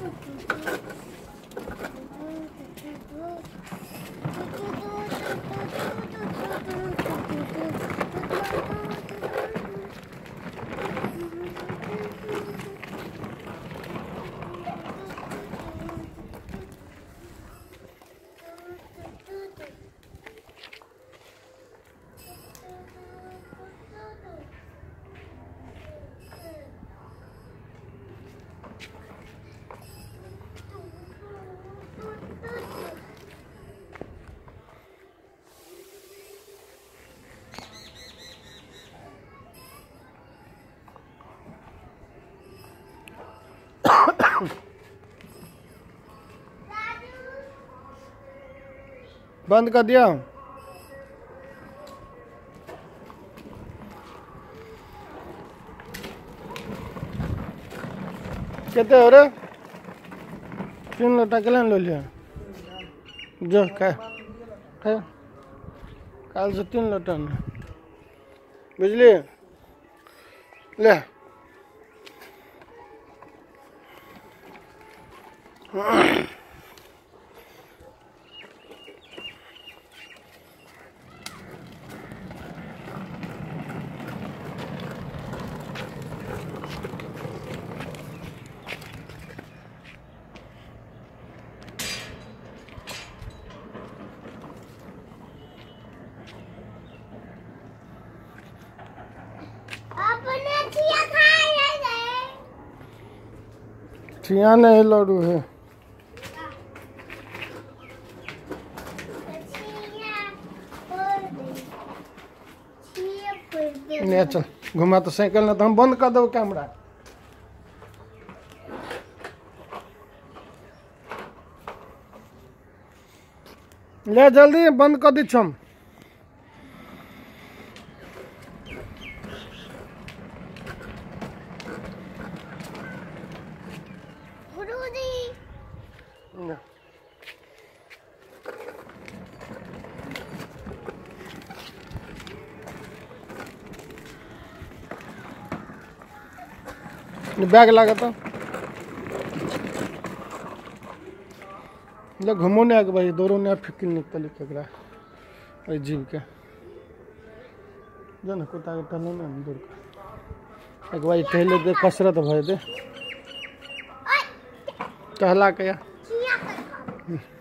बंद कर दिया। कितने हो रहे? 3 लोटा के ले लिया जो कल से 3 लोटा बिजली ले। छिया नहीं लड़ू है। ले चल घुमा तो साइकिल ना तो हम बंद कर दो कैमरा। ले जल्दी बंद कर दी छम। बैग लगा तो घूमो ने आगे भाई दोनों ने फिक्र निकल के जीव के जो ना कुत्ता के टहलो ना दूर का एक भाई टहले दे कसरत भय दे टहला के या